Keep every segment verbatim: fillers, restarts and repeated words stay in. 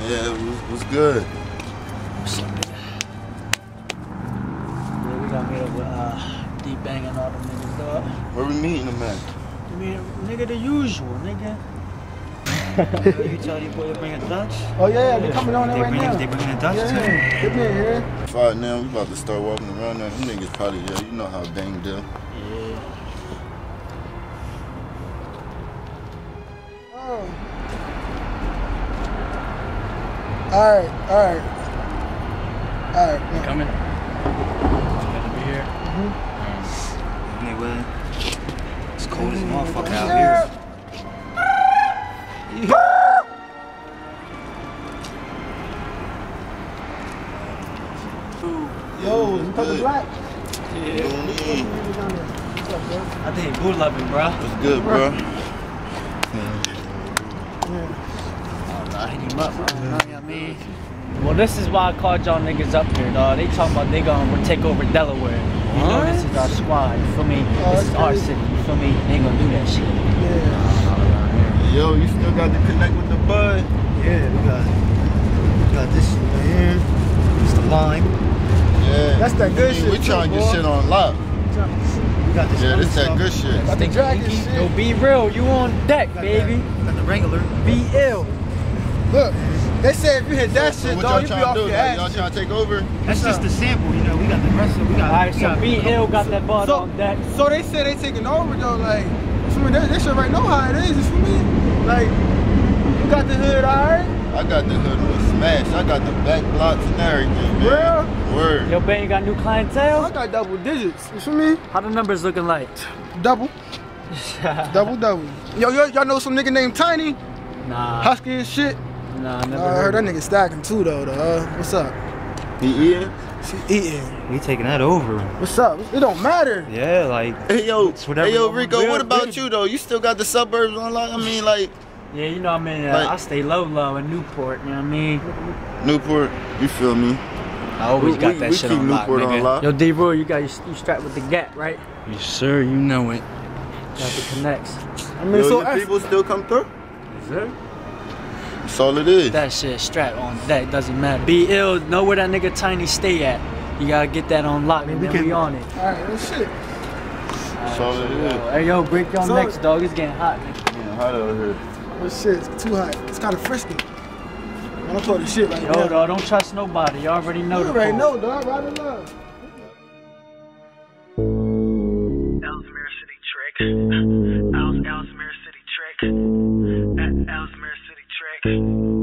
Yeah, it was, it was good. What's up, nigga? Yeah, we got meet up with uh, D-Bang and all them niggas, dog. Where we meeting them at? I mean, nigga, the usual, nigga. You tell your boy to bring a Dutch? Oh yeah, they coming on there they right bring, now. They bringing a Dutch yeah, too? Yeah, they been here. Five now, we about to start walking around there. Them niggas probably, yeah, you know how Bang do. Yeah. Oh. Alright, alright. Alright. You coming? You gotta be here. Mm-hmm. Nigga, Willie. It's cold as a motherfucker out Yeah. here. Yo, you talking black? Yeah. What's up, bro? I think good loving, bro. What's good, bro? I hit him up, bro. You know what I mean? Well, this is why I called y'all niggas up here, dawg. They talking about they gonna take over Delaware. You know this is our squad, you feel me? Oh, this is our crazy. city, you feel me? They ain't gonna do that shit. Yeah. Yo, you still got to connect with the bud? Yeah, we got we got this shit right here. It's the lime. Yeah. That's that good I mean, shit We trying to too, get boy. shit on lock. We got this Yeah, other this that stuff. good shit. Got the dragon Pinky, shit. Yo, be real, you on deck, We got baby. that- We got the regular. Be ill. Look, they say if you hit that So shit, what dog, y'all you be trying off to do? your Like, y'all ass. trying to take over? That's just the sample, you know. We got the rest of we got. Alright, we so got Be a couple ill got stuff. that bud So, on deck. so they say they taking over though, like, you feel me? They, they should right know how it is, you feel me? Like, you got the hood, alright? I got the hood with smash. I got the back blocks and everything, man. Real? Word. Yo, Ben, you got new I clientele? got double digits, you feel me? How the numbers looking like? Double, double, double. Yo, yo, y'all know some nigga named Tiny? Nah, Husky and shit? nah, Uh, never I heard heard. that nigga stacking too though, though. Uh, what's up? He eating? She eating. We taking that over. What's up? It don't matter. Yeah, like Hey yo, It's whatever hey yo, you want. Rico, Real, what about real. you though? You still got the suburbs on lock? I mean, like Yeah, you know what I mean? Uh, Like- I stay low, low in Newport, you know what I mean? Newport. You feel me? I always We- got we- that we shit keep on lock, Newport on nigga. lock. Yo, D-Rule, you got you, you strapped with the gap, right? yes, sir, you know it. Got the connects. I mean, Yo, so your I- people still come through? Yes, sir. That's all it is. That shit strapped on deck, doesn't matter. Be ill, know where that nigga Tiny stay at. You gotta get that on lock, and we then can- we on it. Alright, well shit. That's all it is. Hey, yo, break your So- necks, dog. It's getting hot, nigga. Getting hot out here. Well shit, it's too hot. It's kind of frisky. I don't talk this shit right Yo, now. dog, don't trust nobody. You already know You the already code. know, dog. Ride in love. Ellesmere City Trick. Els Ellesmere City Trick. E- Ellesmere City Trick.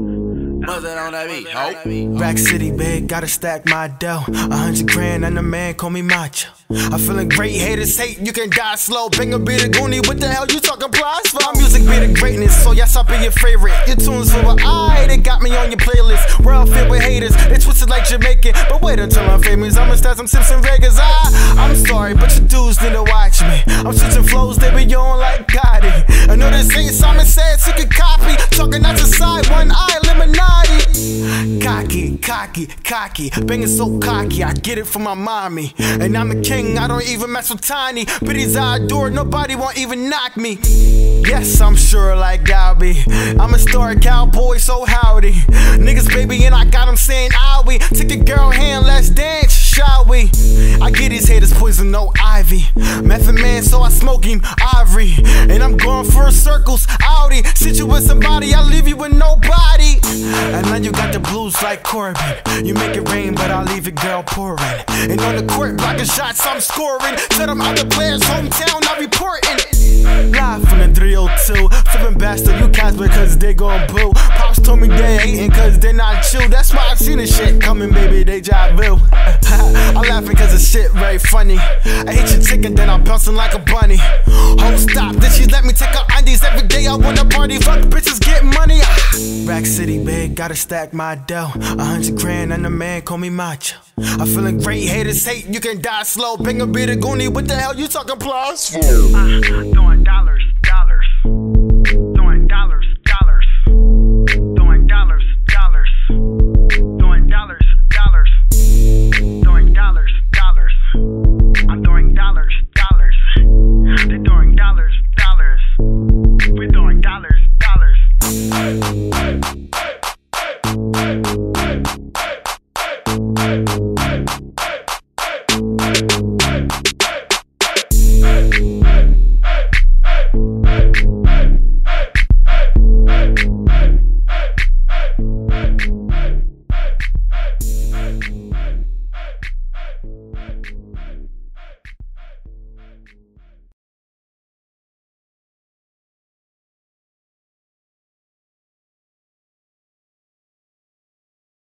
Rack City big, gotta stack my dough. A hundred grand and the man call me macho. I'm feeling great, haters hate, you can die slow. Banger be the goonie, what the hell you talking price for? My music be the greatness, so yes, I'll be your favorite. Your tunes for an eye, they got me on your playlist. World filled with haters, they twisted like Jamaican. But wait until I'm famous, I'ma start some Simpson Vegas. I, I'm sorry, but your dudes need to watch me. I'm switching flows, they be on like Gotti. I know this ain't Simon said, so you can copy. Talking out the side, one eye, Illuminati. Cocky, cocky, cocky, banging so cocky, I get it from my mommy. And I'm the king, I don't even mess with Tiny. But he's outdoor, nobody won't even knock me. Yes, I'm sure like Galby. I'm a star cowboy, so howdy. Niggas baby, and I got them saying, owie. Take a girl hand, let's dance, shall we? I get these haters poison, no ivy. Method man, so I smoke him, Ivory. And I'm going for circles, Audi. Sit you with somebody, I leave you with nobody. And now you got the blues like Corbin. You make it rain, but I'll leave it girl pouring. And on the court, blocking shots, I'm scoring. To them other players, hometown, I'm reporting. Live from the three oh two, flipping bastard, you cats because they gon' boo. Pops told me they hating cause they not chill. That's why I seen this shit coming, baby, deja vu. I'm laughing cause the shit very funny. I hit your chicken, then I'm bouncing like a bunny. Oh, stop, then she let me take her undies every day. I wanna party, fuck bitches, get money. Rack City, big, gotta stack my dough. A hundred grand and the man call me macho. I'm feeling great, haters hate, you can die slow. Banger be the goonie, what the hell you talking plus? Uh, throwing dollars, dollars. Throwing dollars, dollars. Throwing dollars, dollars. Throwing dollars, dollars. Throwing dollars, dollars. I'm throwing dollars, dollars. They're throwing dollars, dollars. We're throwing dollars, dollars.